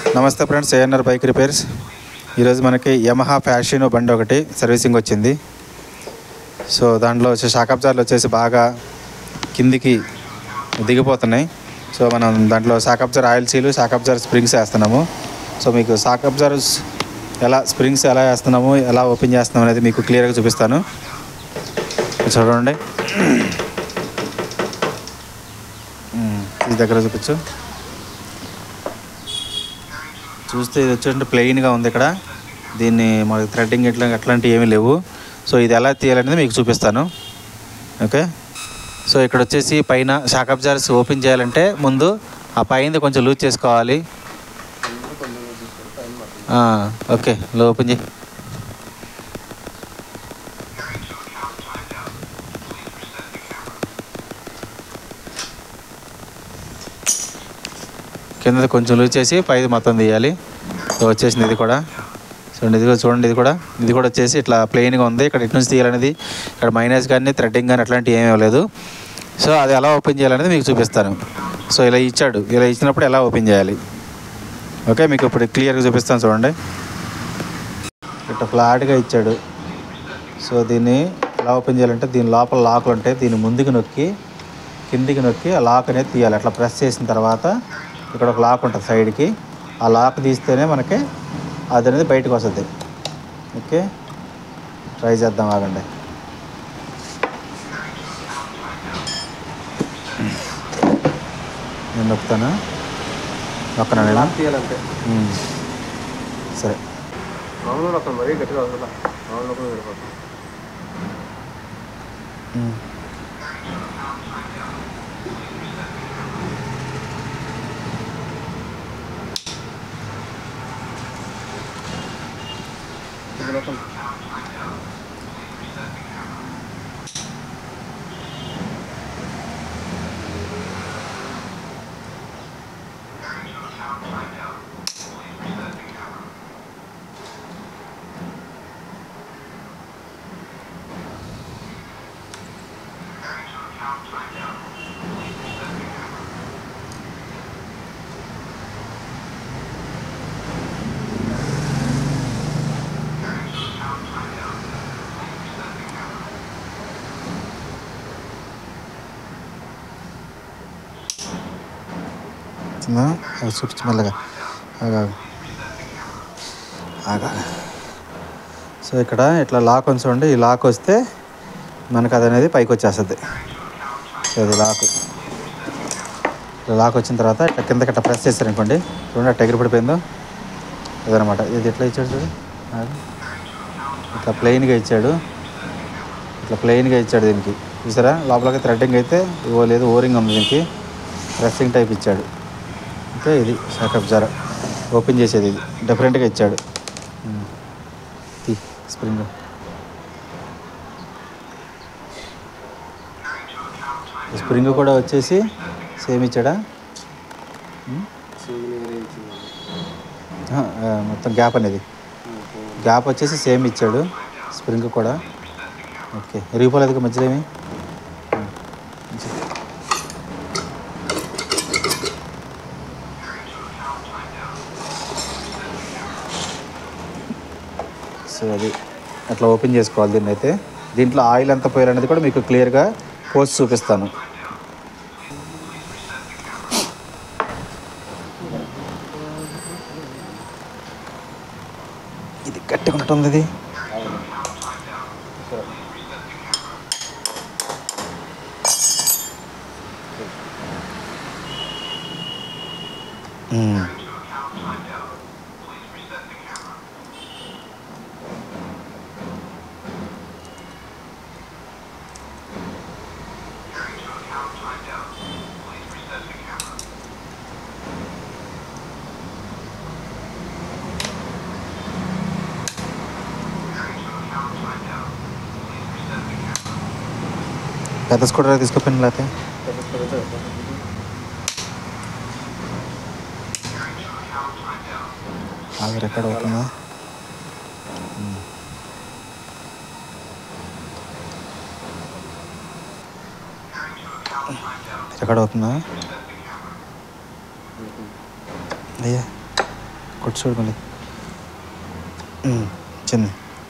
నమస్తే friends, ANR bike repairs. ఈరోజు మనకి యమహా ఫ్యాషన్ బండి ఒకటి సర్వీసింగ్ వచ్చింది. సో దాంట్లో వచ్చే షాక్ అబ్జార్లు వచ్చేసి బాగా కిందికి దిగిపోతున్నాయి. సో మనం దాంట్లో shock absorber oil seal, shock absorber springs వేస్తున్నాము. సో మీకు షాక్ అబ్జార్స్ స్ప్రింగ్స్ ఎలా వేస్తున్నాము, ఎలా ఓపెన్ చేస్తున్నాము అనేది మీకు క్లియర్గా చూపిస్తాను. చూడండి, ఈ దగ్గర చూపించు. చూస్తే ఇది వచ్చేసి ప్లెయిన్గా ఉంది. ఇక్కడ దీన్ని మనకి థ్రెడ్డింగ్ అట్లాంటివి ఏమీ లేవు. సో ఇది ఎలా తీయాలనేది మీకు చూపిస్తాను. ఓకే, సో ఇక్కడ వచ్చేసి పైన షాక్ అబ్జార్స్ ఓపెన్ చేయాలంటే ముందు ఆ పైన కొంచెం లూజ్ చేసుకోవాలి. ఓకే, ఓపెన్ చేయి. కింద కొంచెం లూజ్ చేసి పైది మొత్తం తీయాలి. సో వచ్చేసింది ఇది కూడా. సో ఇది కూడా చూడండి, ఇది కూడా వచ్చేసి ఇట్లా ప్లెయిన్గా ఉంది. ఇక్కడ ఇటు నుంచి తీయాలనేది ఇక్కడ మైనస్ కానీ థ్రెడ్డింగ్ కానీ అట్లాంటివి ఏమీ లేదు. సో అది ఎలా ఓపెన్ చేయాలనేది మీకు చూపిస్తాను. సో ఇలా ఇచ్చాడు, ఇలా ఇచ్చినప్పుడు ఎలా ఓపెన్ చేయాలి. ఓకే, మీకు ఇప్పుడు క్లియర్గా చూపిస్తాను. చూడండి, ఇట్లా ఫ్లాట్గా ఇచ్చాడు. సో దీన్ని ఎలా ఓపెన్ చేయాలంటే దీని లోపల లాకులు ఉంటాయి. దీన్ని ముందుకు నొక్కి కిందికి నొక్కి ఆ లాక్ అనేది తీయాలి. అట్లా ప్రెస్ చేసిన తర్వాత ఇక్కడ ఒక లాక్ ఉంటుంది సైడ్కి. ఆ లాక్ తీస్తేనే మనకి అది అనేది బయటకు వస్తుంది. ఓకే, ట్రై చేద్దాం, ఆగండి. నేను నొక్కుతాను, నొక్కనా తీయాలంటే. సరే, మరీ గట్టిగా చూపించి మెల్లగా ఆగా. సో ఇక్కడ ఇట్లా లాక్ ఉంచండి. ఈ లాక్ వస్తే మనకు అది అనేది పైకి వచ్చేస్తుంది. సో అది లాక్ వచ్చిన తర్వాత ఇట్లా కిందకి ఇట్లా ప్రెస్ చేస్తారనుకోండి, చూడండి అట్లా ఎగిరిపడిపోయిందో అదనమాట. ఇది ఎట్లా ఇచ్చాడు చూడు, ఇట్లా ప్లెయిన్గా ఇచ్చాడు. దీనికి చూసారా, లోపలకి థ్రెడ్డింగ్ అయితే లేదు, ఓరింగ్ ఉంది. దీనికి ప్రెస్సింగ్ టైప్ ఇచ్చాడు. ఓకే, ఇది షాక్ అబ్జార్ ఓపెన్ చేసేది. ఇది డిఫరెంట్గా ఇచ్చాడు. స్ప్రింగ్ కూడా వచ్చేసి సేమ్ ఇచ్చాడా, మొత్తం గ్యాప్ వచ్చేసి సేమ్ ఇచ్చాడు. స్ప్రింగ్ కూడా ఓకే, ఎరిగిపోలేదు మధ్యలో ఏమి. సో అది అట్లా ఓపెన్ చేసుకోవాలి దీన్ని. అయితే దీంట్లో ఆయిల్ ఎంత పోయాలనేది కూడా మీకు క్లియర్గా పోస్ట్ చూపిస్తాను. ఇది గట్టిగా ఉంటుంది. ఇది పెద్ద స్కూటర్ తీసుకుపోయిన లేకపోతే రికార్డ్ అవుతుందా. రికార్డ్ అవుతుందా అయ్యా. కొట్టు చూడు మళ్ళీ చిన్న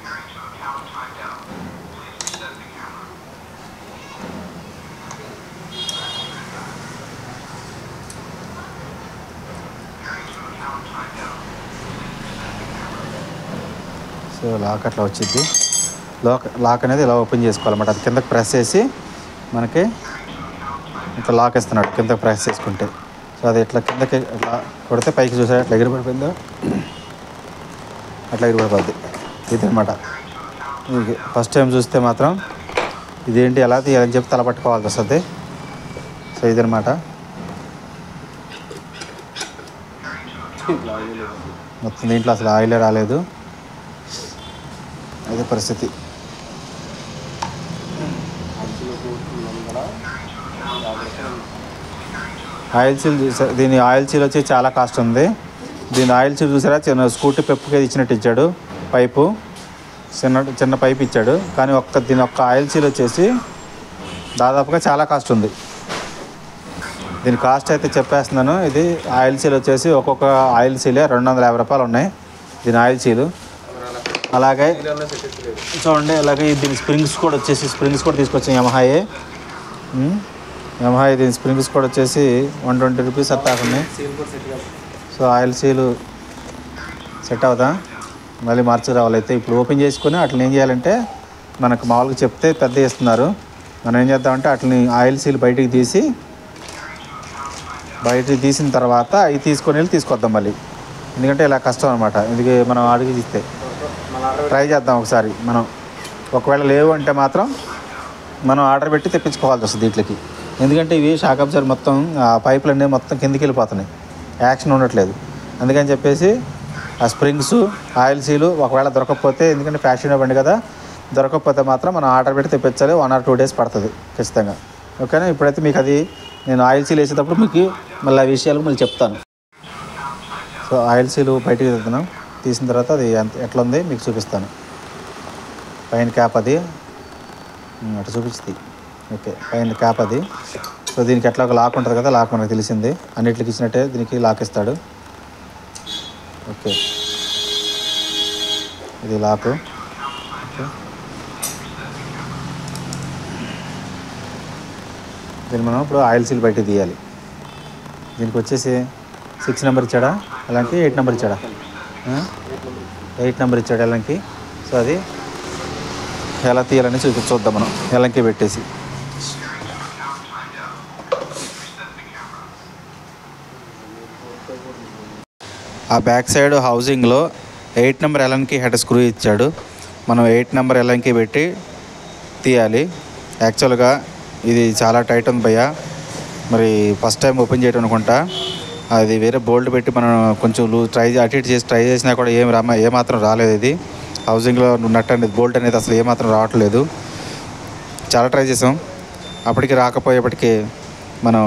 సో లాక్ అట్లా వచ్చింది. లాక్ అనేది ఇలా ఓపెన్ చేసుకోవాలన్నమాట. అది కిందకి ప్రెస్ చేసి మనకి ఇట్లా లాక్ ఇస్తున్నాడు కిందకి ప్రెస్ చేసుకుంటే. సో అది ఇట్లా కిందకి ఇట్లా కొడితే పైకి చూసారు అట్లా ఎగిరిపడిపోయిందో అట్లా ఎగిరిపడిపోద్ది. ఇది అనమాట. ఫస్ట్ టైం చూస్తే మాత్రం ఇదేంటి ఎలా తీయాలని చెప్పి తల పట్టుకోవాల్సి వస్తుంది. సో ఇదనమాట. మొత్తం దీంట్లో అసలు ఆయిలే రాలేదు. అదే పరిస్థితి. ఆయిల్ సీల్ చూసారు. దీని ఆయిల్ సీల్ వచ్చి చాలా కాస్ట్ ఉంది. దీని ఆయిల్ సీల్ చూసారా, చిన్న స్కూటీ పెప్పుకి ఇచ్చినట్టు ఇచ్చాడు. పైపు చిన్న పైపు ఇచ్చాడు. కానీ దీని ఒక్క ఆయిల్ సీల్ వచ్చేసి దాదాపుగా చాలా కాస్ట్ ఉంది. దీని కాస్ట్ అయితే చెప్పేస్తున్నాను. ఇది ఆయిల్ సీల్ వచ్చేసి ఒక్కొక్క ఆయిల్ సీలే 250 రూపాయలు ఉన్నాయి దీని ఆయిల్ సీలు. అలాగే చూడండి, అలాగే దీని స్ప్రింగ్స్ కూడా వచ్చేసి స్ప్రింగ్స్ కూడా తీసుకొచ్చాం యమహాయే. దీని స్ప్రింగ్స్ కూడా వచ్చేసి 120 రూపీస్ అట్లా ఉన్నాయి. సో ఆయిల్ సీలు సెట్ అవుతా మళ్ళీ మార్చి రావాలి. అయితే ఇప్పుడు ఓపెన్ చేసుకొని అట్లా ఏం చేయాలంటే మనకు మామూలుగా చెప్తే పెద్ద ఇస్తున్నారు. మనం ఏం చేద్దామంటే అట్లని ఆయిల్ సీల్ బయటికి తీసిన తర్వాత అవి తీసుకొని వెళ్ళి తీసుకొద్దాం మళ్ళీ. ఎందుకంటే ఇలా కష్టం అనమాట. ఎందుకు మనం అడిగి తీస్తే ట్రై చేద్దాం ఒకసారి. మనం ఒకవేళ లేవు అంటే మాత్రం మనం ఆర్డర్ పెట్టి తెప్పించుకోవాల్సి వస్తుంది వీటికి. ఎందుకంటే ఇవి షాక్ అబ్జర్వర్ మొత్తం పైపులు అనేవి మొత్తం కిందికి వెళ్ళిపోతున్నాయి, యాక్షన్ ఉండట్లేదు. అందుకని చెప్పేసి ఆ స్ప్రింగ్స్ ఆయిల్ సీలు ఒకవేళ దొరకకపోతే, ఎందుకంటే ఫ్యాషన్ బండి కదా, దొరకకపోతే మాత్రం మనం ఆర్డర్ పెట్టి తెప్పించాలి. 1 or 2 days పడుతుంది ఖచ్చితంగా. ఓకేనా. ఇప్పుడైతే మీకు అది నేను ఆయిల్ సీల్ వేసేటప్పుడు మీకు మళ్ళీ ఆ విషయాలు మళ్ళీ చెప్తాను. సో ఆయిల్ సీలు బయటికి తీస్తున్నాం. తీసిన తర్వాత అది ఎట్లా ఉంది మీకు చూపిస్తాను. పైన క్యాప్ అది అటు చూపిస్తుంది. ఓకే, పైన క్యాప్ అది. సో దీనికి ఎట్లా ఒక లాక్ ఉంటుంది కదా, లాక్ మనకు తెలిసింది. అన్నిటికి ఇచ్చినట్టే దీనికి లాక్ ఇస్తాడు. ఓకే, ఇది లాకు. ఓకే, దీన్ని మనం ఇప్పుడు ఆయిల్ సీల్ బయట తీయాలి. దీనికి వచ్చేసి 6 నెంబర్ ఇచ్చాడా, అలాంటి 8 నెంబర్ ఇచ్చాడా, 8 నెంబర్ ఇచ్చాడు ఎల్లంకి. సో అది ఎలా తీయాలని చూద్దాం మనం ఎల్లంకి పెట్టేసి. ఆ బ్యాక్ సైడ్ హౌసింగ్లో 8 నెంబర్ ఎల్ఎన్కి హెడ్ స్క్రూ ఇచ్చాడు. మనం 8 నెంబర్ ఎల్ఎన్కి పెట్టి తీయాలి. యాక్చువల్గా ఇది చాలా టైట్ ఉంది భయ్య. మరి ఫస్ట్ టైం ఓపెన్ చేయడం అనుకుంటా. అది వేరే బోల్ట్ పెట్టి మనం కొంచెం అటు ఇటు చేసి ట్రై చేసినా కూడా ఏమాత్రం రాలేదు. ఇది హౌసింగ్లో నట్ అనేది బోల్ట్ అనేది అసలు ఏమాత్రం రావట్లేదు. చాలా ట్రై చేసాం, అప్పటికి రాకపోయేప్పటికీ మనం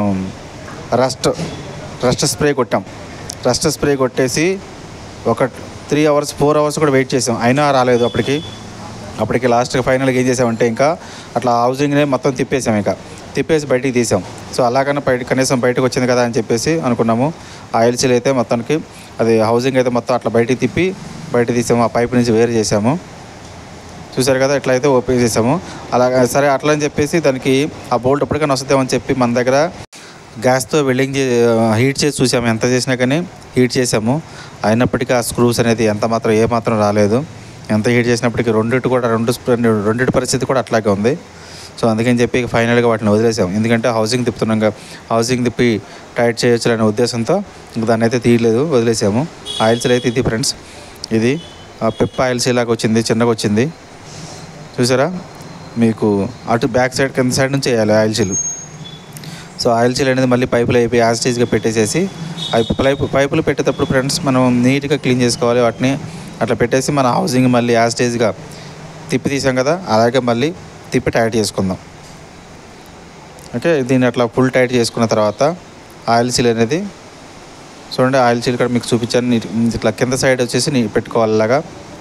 రస్ట్ స్ప్రే కొట్టాం. రస్ట్ స్ప్రే కొట్టేసి ఒక 3 hours 4 hours కూడా వెయిట్ చేసాం, అయినా రాలేదు. అప్పటికి లాస్ట్గా ఫైనల్గా ఏం చేసామంటే ఇంకా అట్లా హౌసింగ్నే మొత్తం తిప్పేసి బయటికి తీసాం. సో అలాగన్నా కనీసం బయటకు వచ్చింది కదా అని చెప్పేసి అనుకున్నాము. ఆయిల్ సీల్ అయితే మొత్తానికి అది హౌసింగ్ అయితే మొత్తం అట్లా బయట తీసాము. ఆ పైప్ నుంచి వేరు చేసాము. చూసారు కదా, ఇట్లా అయితే ఓపెన్ చేసాము. అలాగే సరే అట్లా అని చెప్పేసి దానికి ఆ బోల్ట్ ఎప్పటికైనా వస్తుందేమని చెప్పి మన దగ్గర గ్యాస్తో వెల్డింగ్ హీట్ చేసి చూసాము. ఎంత చేసినా కానీ హీట్ చేసాము. అయినప్పటికీ ఆ స్క్రూస్ అనేది ఏమాత్రం రాలేదు. ఎంత హీట్ చేసినప్పటికీ రెండింటి పరిస్థితి కూడా అట్లాగే ఉంది. సో అందుకని చెప్పి ఫైనల్గా వాటిని వదిలేసాం. ఎందుకంటే హౌసింగ్ తిప్పుతున్నాం, హౌసింగ్ తిప్పి టైట్ చేయొచ్చు అనే ఉద్దేశంతో ఇంక దాన్ని అయితే తీయలేదు, వదిలేసాము. ఆయిల్ సీల్ అయితే ఇది ఫ్రెండ్స్, ఇది పెప్ ఆయిల్ సీల్ లాగా వచ్చింది, చిన్నగా వచ్చింది. చూసారా, మీకు అటు బ్యాక్ సైడ్ కింద సైడ్ నుంచి వేయాలి oil seal. So oil seal అనేది మళ్ళీ పైపులు అయిపోయి యాస్టేజ్గా పెట్టేసేసి పైపులు పెట్టేటప్పుడు ఫ్రెండ్స్ మనం నీట్గా క్లీన్ చేసుకోవాలి. వాటిని అట్లా పెట్టేసి మన హౌసింగ్ మళ్ళీ యాస్టేజ్గా తిప్పి తీసాం కదా, అలాగే మళ్ళీ తిప్పి టైట్ చేసుకుందాం. ఓకే, దీన్ని అట్లా ఫుల్ టైట్ చేసుకున్న తర్వాత ఆయిల్ సీల్ అనేది చూడండి, ఆయిల్ సీల్ కూడా మీకు చూపించాను. ఇట్లా కింద సైడ్ వచ్చేసి పెట్టుకోవాలి. అలాగా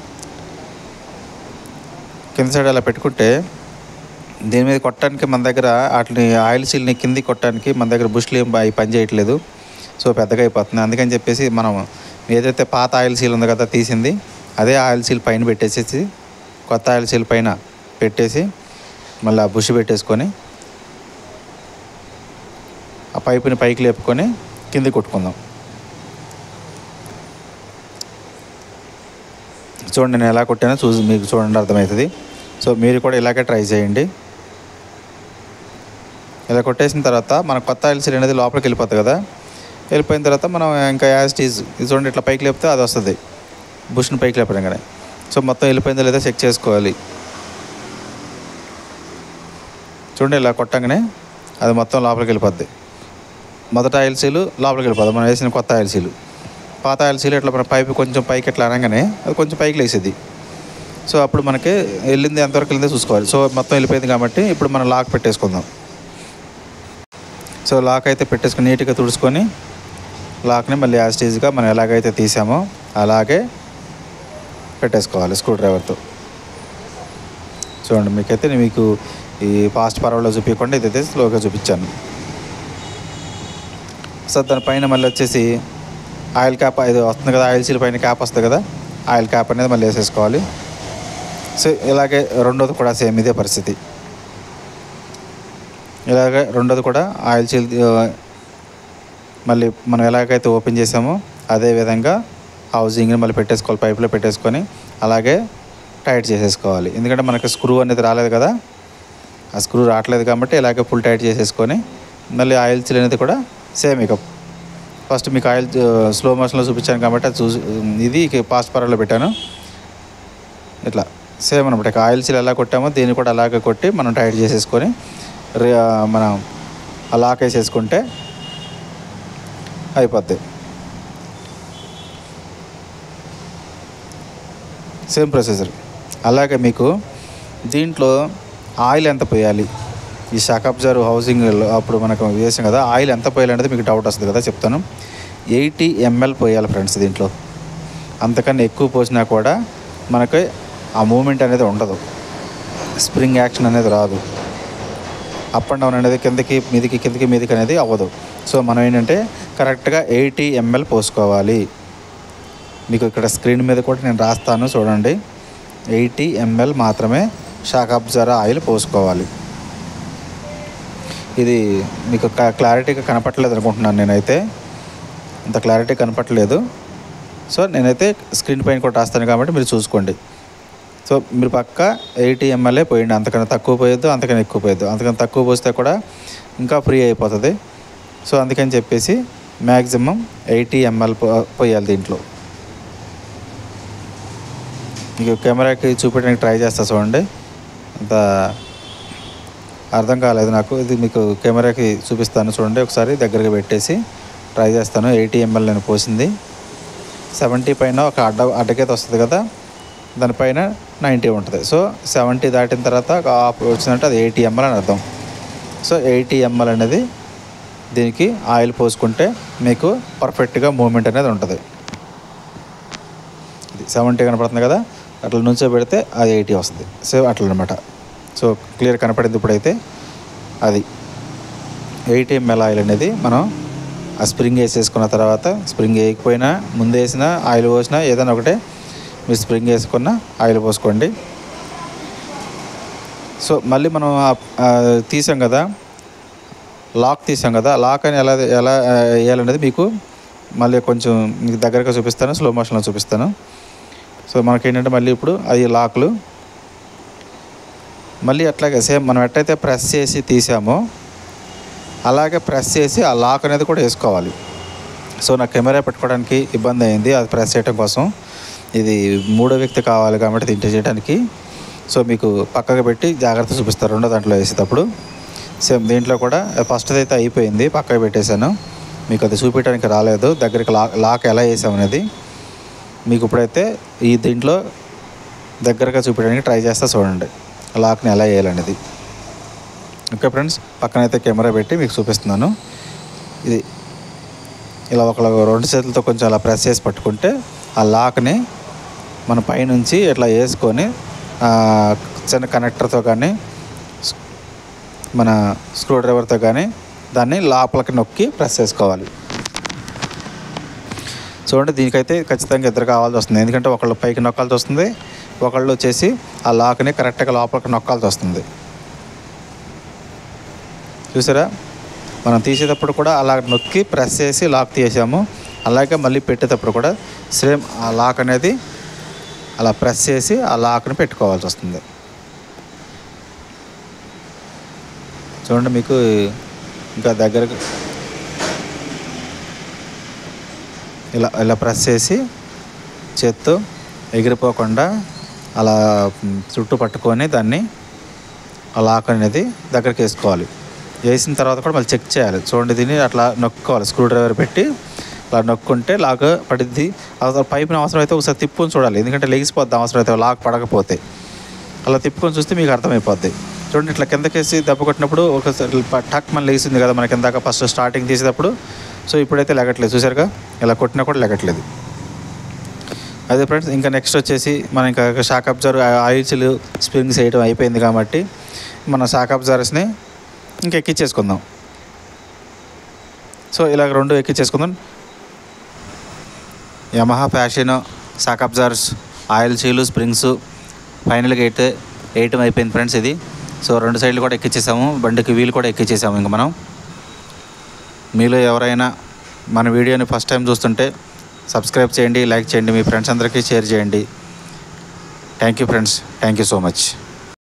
కింద సైడ్ అలా పెట్టుకుంటే దీని మీద కొట్టడానికి మన దగ్గర వాటిని ఆయిల్ సీల్ని కిందికి కొట్టడానికి మన దగ్గర బుష్లు అవి పని చేయట్లేదు. సో పెద్దగా అయిపోతుంది. అందుకని చెప్పేసి మనం ఏదైతే పాత ఆయిల్ సీల్ ఉంది కదా తీసింది, అదే ఆయిల్ సీల్ పైన పెట్టేసేసి కొత్త ఆయిల్ సీల్ పైన పెట్టేసి మళ్ళీ బుష్ పెట్టేసుకొని ఆ పైపుని పైకి లేపుకొని కిందికి కొట్టుకుందాం. చూడండి నేను ఎలా కొట్టానో మీకు చూడండి అర్థమవుతుంది. సో మీరు కూడా ఇలాగే ట్రై చేయండి. ఇలా కొట్టేసిన తర్వాత మన కొత్త ఆయిల్ సీల్ అనేది లోపలికి వెళ్ళిపోతుంది కదా, వెళ్ళిపోయిన తర్వాత మనం ఇంకా యాజ్ టీజ్ ఇది చూడండి ఇట్లా పైకి లేపితే అది వస్తుంది, బుష్ని పైకి లేపడం కానీ. సో మొత్తం వెళ్ళిపోయిందో లేదో చెక్ చేసుకోవాలి. చూడండి ఇలా కొట్టంగానే అది మొత్తం లోపలికి వెళ్ళిపోద్ది. మొదట ఆయిల్ సీలు లోపలికి వెళ్ళిపోద్ది, మనం వేసిన కొత్త ఆయిల్ సీలు. పాత ఆయిల్ సీలు ఇట్లా మన పైపు కొంచెం పైకి ఇట్లా అనగానే అది కొంచెం పైకి లేసేది. సో అప్పుడు మనకి వెళ్ళింది ఎంతవరకు వెళ్ళిందో చూసుకోవాలి. సో మొత్తం వెళ్ళిపోయింది కాబట్టి ఇప్పుడు మనం లాక్ పెట్టేసుకుందాం. సో లాక్ అయితే పెట్టేసుకొని నీట్గా తుడుచుకొని లాక్ని మళ్ళీ యాజ్ టీజ్గా మనం ఎలాగైతే తీసామో అలాగే పెట్టేసుకోవాలి స్క్రూ డ్రైవర్తో. చూడండి మీకైతే మీకు ఈ ఫాస్ట్ ఫార్వర్డ్లో చూపించకుండా ఇదైతే స్లోగా చూపించాను. సో దానిపైన మళ్ళీ వచ్చేసి ఆయిల్ క్యాప్ ఇది వస్తుంది కదా, ఆయిల్ సీల్ పైన క్యాప్ వస్తుంది కదా, ఆయిల్ క్యాప్ అనేది మళ్ళీ వేసేసుకోవాలి. సో ఇలాగే రెండోది కూడా సేమ్ ఇదే పరిస్థితి. ఇలాగే రెండోది కూడా ఆయిల్ సీల్ మళ్ళీ మనం ఎలాగైతే ఓపెన్ చేసామో అదే విధంగా హౌజింగ్ని మళ్ళీ పెట్టేసుకోవాలి, పైపులో పెట్టేసుకొని అలాగే టైట్ చేసేసుకోవాలి. ఎందుకంటే మనకి స్క్రూ అనేది రాలేదు కదా, ఆ స్క్రూ రావట్లేదు కాబట్టి ఇలాగే ఫుల్ టైట్ చేసేసుకొని మళ్ళీ ఆయిల్ సీల్ అనేది కూడా సేమ్ ఇక ఫస్ట్ మీకు ఆయిల్ స్లో మోషన్లో చూపించాను కాబట్టి అది ఇది ఫాస్ట్ ఫార్వర్డ్లో పెట్టాను. ఇట్లా సేమ్ అనమాట. ఇక ఆయిల్ సీల్ ఎలా కొట్టామో దీన్ని కూడా అలాగే కొట్టి మనం టైట్ చేసేసుకొని మనం లాక్ వేసేసుకుంటే అయిపోద్ది. Same procedure. అలాగే మీకు దీంట్లో ఆయిల్ ఎంత పోయాలి, ఈ షాక్ అబ్జర్వ్ హౌసింగ్ అప్పుడు మనకు వేసాం కదా, ఆయిల్ ఎంత పోయాలి అనేది మీకు డౌట్ వస్తుంది కదా, చెప్తాను. 80 ml పోయాలి ఫ్రెండ్స్ దీంట్లో. అంతకన్నా ఎక్కువ పోసినా కూడా మనకి ఆ మూమెంట్ అనేది ఉండదు, స్ప్రింగ్ యాక్షన్ అనేది రాదు, అప్ అండ్ డౌన్ అనేది కిందకి మీదకి అనేది అవ్వదు. సో మనం ఏంటంటే కరెక్ట్గా 80 ml పోసుకోవాలి. మీకు ఇక్కడ స్క్రీన్ మీద కూడా నేను రాస్తాను చూడండి. 80 ml మాత్రమే షాక్ అబ్జర్వర్ ఆయిల్ పోసుకోవాలి. ఇది మీకు క్లారిటీగా కనపట్టలేదు అనుకుంటున్నాను, నేనైతే అంత క్లారిటీ కనపట్టలేదు. సో నేనైతే స్క్రీన్ పైన కూడా రాస్తాను కాబట్టి మీరు చూసుకోండి. సో మీరు పక్క 80 ml పోయండి, అంతకన్నా తక్కువ పోయొద్దు, అంతకన్నా ఎక్కువ పోయొద్దు. అంతకన్నా తక్కువ పోస్తే కూడా ఇంకా ఫ్రీ అయిపోతుంది. సో అందుకని చెప్పేసి మ్యాక్సిమం 80 ml పోయాలి దీంట్లో. మీకు కెమెరాకి చూపించడానికి ట్రై చేస్తా చూడండి, అంత అర్థం కాలేదు నాకు. ఇది మీకు కెమెరాకి చూపిస్తాను చూడండి, ఒకసారి దగ్గరగా పెట్టేసి ట్రై చేస్తాను. 80 ml నేను పోసింది. 70 పైన ఒక అడ్డగీత వస్తుంది కదా, దానిపైన 90 ఉంటుంది. సో 70 దాటిన తర్వాత ఆఫ్ వచ్చిందంటే అది 80 ml అని అర్థం. సో 80 ml అనేది దీనికి ఆయిల్ పోసుకుంటే మీకు పర్ఫెక్ట్గా మూమెంట్ అనేది ఉంటుంది. ఇది 70 కనపడుతుంది కదా, అట్లా నుంచో పెడితే అది 80 వస్తుంది. సో అట్లా అనమాట. సో క్లియర్ కనపడింది ఇప్పుడైతే. అది 80 ml ఆయిల్ అనేది మనం ఆ స్ప్రింగ్ వేసేసుకున్న తర్వాత, స్ప్రింగ్ వేయకపోయినా ముందు వేసిన ఆయిల్ పోసినా ఏదైనా ఒకటే, మీరు స్ప్రింగ్ వేసుకున్న ఆయిల్ పోసుకోండి. సో మళ్ళీ మనం తీసాం కదా, లాక్ తీసాం కదా, లాక్ అని ఎలా వేయాలనేది మీకు మళ్ళీ కొంచెం మీకు దగ్గరగా చూపిస్తాను, స్లో మోషన్లో చూపిస్తాను. సో మనకేంటంటే మళ్ళీ ఇప్పుడు అది లాక్లు మళ్ళీ అట్లాగే సేమ్ మనం ఎట్టయితే ప్రెస్ చేసి తీసామో అలాగే ప్రెస్ చేసి ఆ లాక్ అనేది కూడా వేసుకోవాలి. సో నాకు కెమెరా పెట్టుకోవడానికి ఇబ్బంది అయింది అది ప్రెస్ చేయడం కోసం. ఇది మూడో వ్యక్తి కావాలి కాబట్టి దీంట్లో చేయడానికి. సో మీకు పక్కగా పెట్టి జాగ్రత్త చూపిస్తారు రెండో దాంట్లో వేసేటప్పుడు. సేమ్ దీంట్లో కూడా ఫస్ట్ అయితే అయిపోయింది, పక్కగా పెట్టేశాను. మీకు అది చూపించడానికి రాలేదు, దగ్గరికి లాక్ ఎలా వేసామనేది మీకు ఇప్పుడైతే ఈ దీంట్లో దగ్గరగా చూపించడానికి ట్రై చేస్తా చూడండి, లాక్ని ఎలా వేయాలనేది. ఓకే ఫ్రెండ్స్, పక్కనైతే కెమెరా పెట్టి మీకు చూపిస్తున్నాను. ఇది ఇలా రెండు చేతులతో కొంచెం అలా ప్రెస్ చేసి పట్టుకుంటే ఆ లాక్ని మన పైనుంచి ఇట్లా వేసుకొని చిన్న కనెక్టర్తో కానీ మన స్క్రూ డ్రైవర్తో కానీ దాన్ని లోపలికి నొక్కి ప్రెస్ చేసుకోవాలి. చూడండి, దీనికైతే ఖచ్చితంగా ఇద్దరు కావాల్సి వస్తుంది. ఎందుకంటే ఒకళ్ళు పైకి నొక్కాల్సి వస్తుంది, ఒకళ్ళు వచ్చేసి ఆ లాక్ని కరెక్ట్గా లోపలికి నొక్కాల్సి వస్తుంది. చూసారా, మనం తీసేటప్పుడు కూడా అలా నొక్కి ప్రెస్ చేసి లాక్ తీసాము. అలాగే మళ్ళీ పెట్టేటప్పుడు కూడా సేమ్ ఆ లాక్ అనేది అలా ప్రెస్ చేసి ఆ లాక్ని పెట్టుకోవాల్సి వస్తుంది. చూడండి, మీకు ఇంకా దగ్గరకు ఇలా ప్రెస్ చేసి చేత్తో ఎగిరిపోకుండా అలా చుట్టూ పట్టుకొని దాన్ని ఆ లాక్ అనేది దగ్గరికి వేసుకోవాలి. వేసిన తర్వాత కూడా మళ్ళీ చెక్ చేయాలి. చూడండి, దీన్ని అట్లా నొక్కోవాలి, స్క్రూ డ్రైవర్ పెట్టి అలా నొక్కుంటే లాక్ పడిద్ది. అవసరం పైపుని అవసరమైతే ఒకసారి తిప్పుకొని చూడాలి, ఎందుకంటే లెగిసిపోద్ది అవసరమైతే లాక్ పడకపోతే. అలా తిప్పుకొని చూస్తే మీకు అర్థమైపోద్ది. చూడండి, ఇట్లా కిందకేసి దెబ్బ కొట్టినప్పుడు ఒకసారి టక్ మన లేచింది కదా మనకి ఇందాక ఫస్ట్ స్టార్టింగ్ తీసేటప్పుడు. సో ఇప్పుడైతే లెగట్లేదు, చూసారుగా, ఇలా కొట్టినా కూడా లెగట్లేదు. అదే ఫ్రెండ్స్, ఇంకా నెక్స్ట్ వచ్చేసి మనం ఇంకా షాక్ అబ్జర్వర్ ఆయిల్స్లు స్ప్రింగ్స్ వేయడం అయిపోయింది కాబట్టి మన షాక్ అబ్జర్వర్స్ని ఇంకా ఎక్కించేసుకుందాం. సో ఇలా 2 ఎక్కించేసుకుందాం. Yamaha fashion shock absorbers, oil seal, springs ఫైనల్గా అయితే వేయటం అయిపోయింది ఫ్రెండ్స్ ఇది. సో 2 సైడ్లు కూడా ఎక్కించేసాము, బండికి వీల్ కూడా ఎక్కించేసాము. ఇంకా మనం మీలో ఎవరైనా మన వీడియోని ఫస్ట్ టైం చూస్తుంటే సబ్స్క్రైబ్ చేయండి, లైక్ చేయండి, మీ ఫ్రెండ్స్ అందరికీ షేర్ చేయండి. Thank you friends, thank you so much.